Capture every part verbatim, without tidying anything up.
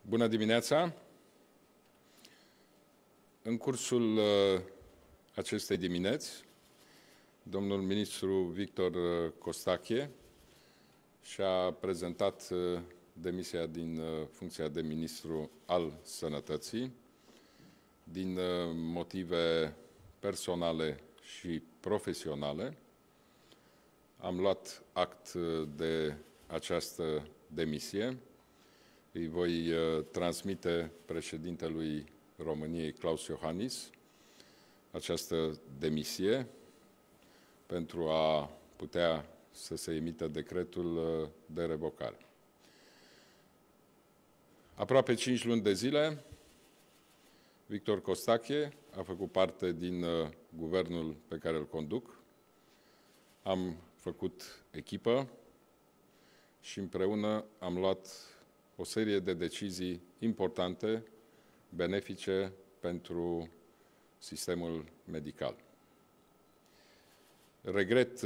Bună dimineața! În cursul acestei dimineți, domnul ministru Victor Costache și-a prezentat demisia din funcția de ministru al Sănătății din motive personale și profesionale. Am luat act de această demisie. Îi voi transmite președintelui României, Klaus Iohannis, această demisie pentru a putea să se emită decretul de revocare. Aproape cinci luni de zile, Victor Costache a făcut parte din guvernul pe care îl conduc. Am făcut echipă și împreună am luat o serie de decizii importante, benefice pentru sistemul medical. Regret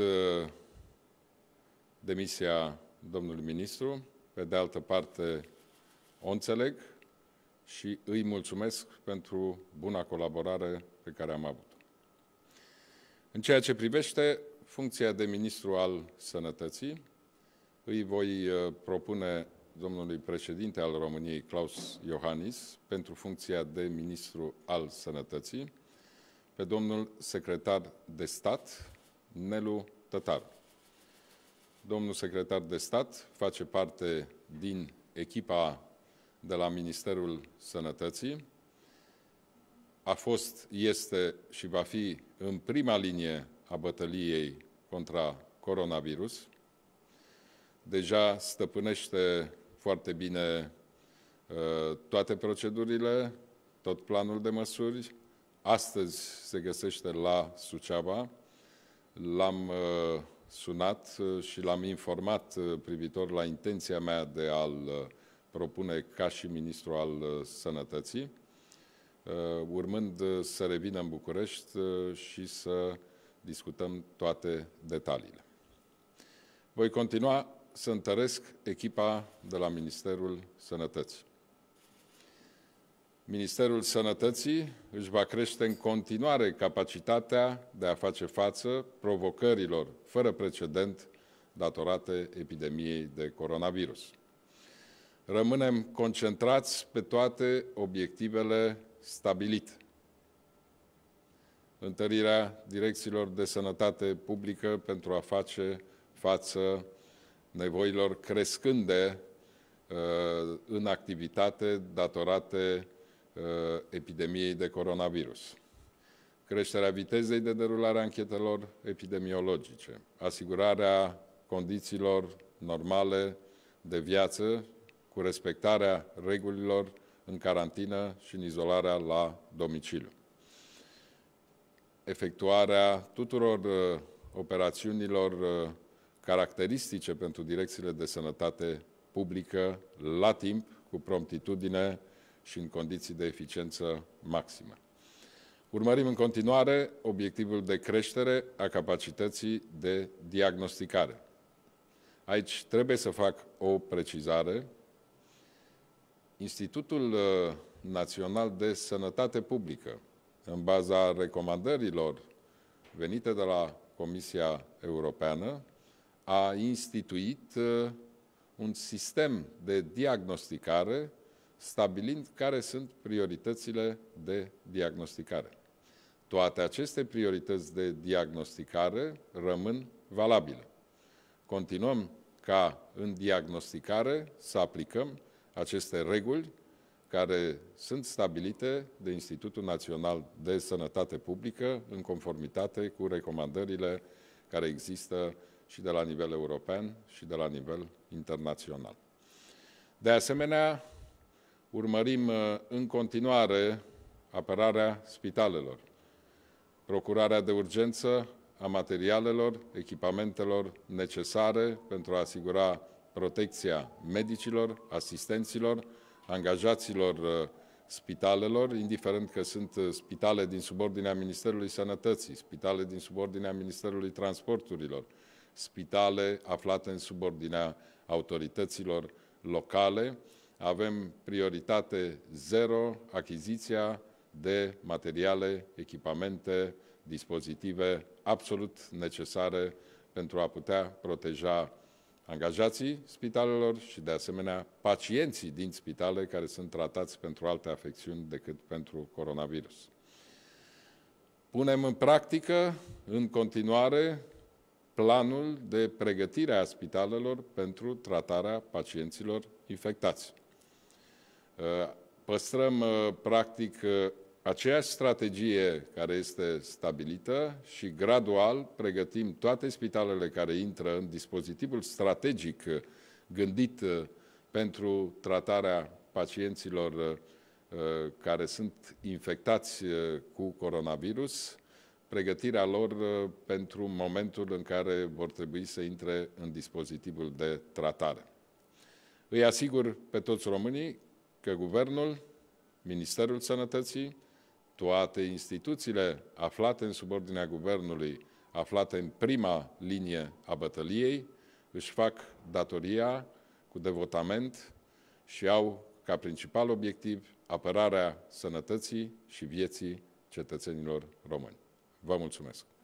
demisia domnului ministru, pe de altă parte o înțeleg și îi mulțumesc pentru buna colaborare pe care am avut-o. În ceea ce privește funcția de ministru al Sănătății, îi voi propune domnului președinte al României, Klaus Iohannis, pentru funcția de ministru al Sănătății, pe domnul secretar de stat, Nelu Tătaru. Domnul secretar de stat face parte din echipa de la Ministerul Sănătății. A fost, este și va fi în prima linie a bătăliei contra coronavirus. Deja stăpânește foarte bine uh, toate procedurile, tot planul de măsuri. Astăzi se găsește la Suceava. L-am uh, sunat și l-am informat uh, privitor la intenția mea de a-l uh, propune ca și ministru al uh, Sănătății, uh, urmând uh, să revină în București uh, și să discutăm toate detaliile. Voi continua să întăresc echipa de la Ministerul Sănătății. Ministerul Sănătății își va crește în continuare capacitatea de a face față provocărilor fără precedent datorate epidemiei de coronavirus. Rămânem concentrați pe toate obiectivele stabilite. Întărirea direcțiilor de sănătate publică pentru a face față nevoilor crescânde uh, în activitate datorate uh, epidemiei de coronavirus. Creșterea vitezei de derulare a anchetelor epidemiologice, asigurarea condițiilor normale de viață cu respectarea regulilor în carantină și în izolarea la domiciliu. Efectuarea tuturor uh, operațiunilor uh, caracteristice pentru direcțiile de sănătate publică la timp, cu promptitudine și în condiții de eficiență maximă. Urmărim în continuare obiectivul de creștere a capacității de diagnosticare. Aici trebuie să fac o precizare. Institutul Național de Sănătate Publică, în baza recomandărilor venite de la Comisia Europeană, a instituit un sistem de diagnosticare, stabilind care sunt prioritățile de diagnosticare. Toate aceste priorități de diagnosticare rămân valabile. Continuăm ca în diagnosticare să aplicăm aceste reguli care sunt stabilite de Institutul Național de Sănătate Publică în conformitate cu recomandările care există și de la nivel european și de la nivel internațional. De asemenea, urmărim în continuare apărarea spitalelor, procurarea de urgență a materialelor, echipamentelor necesare pentru a asigura protecția medicilor, asistenților, angajaților spitalelor, indiferent că sunt spitale din subordinea Ministerului Sănătății, spitale din subordinea Ministerului Transporturilor, spitale aflate în subordinea autorităților locale, avem prioritate zero, achiziția de materiale, echipamente, dispozitive absolut necesare pentru a putea proteja angajații spitalelor și, de asemenea, pacienții din spitale care sunt tratați pentru alte afecțiuni decât pentru coronavirus. Punem în practică, în continuare, planul de pregătire a spitalelor pentru tratarea pacienților infectați. Păstrăm, practic, aceeași strategie care este stabilită și gradual pregătim toate spitalele care intră în dispozitivul strategic gândit pentru tratarea pacienților care sunt infectați cu coronavirus, pregătirea lor pentru momentul în care vor trebui să intre în dispozitivul de tratare. Îi asigur pe toți românii că Guvernul, Ministerul Sănătății, toate instituțiile aflate în subordinea Guvernului, aflate în prima linie a bătăliei, își fac datoria cu devotament și au ca principal obiectiv apărarea sănătății și vieții cetățenilor români. Vă mulțumesc!